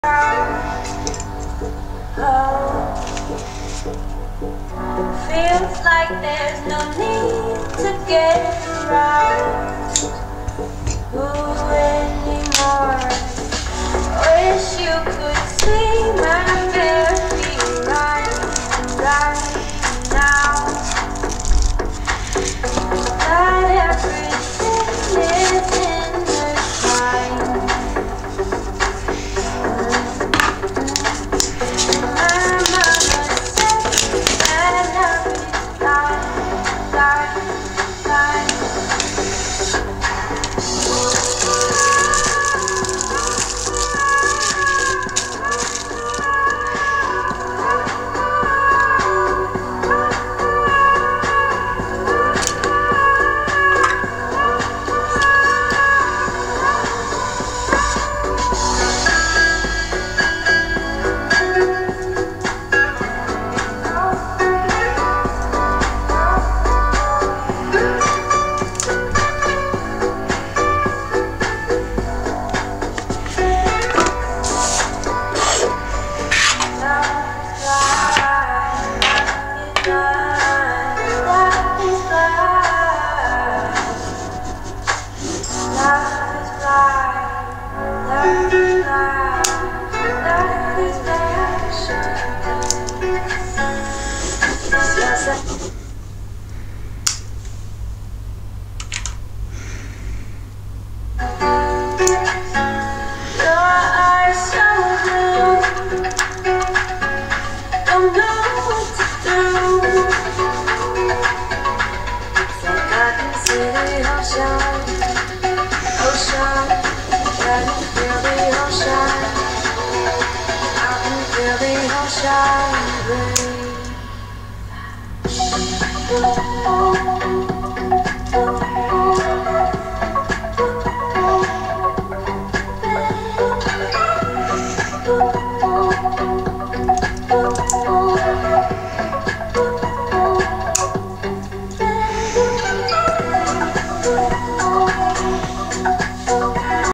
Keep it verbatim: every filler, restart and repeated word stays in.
Feels like there's no need to get around Ooh, anymore. Wish you could see my very right, right now. That everything is in the time. My mama said that love is life, life, life. Shine, babe.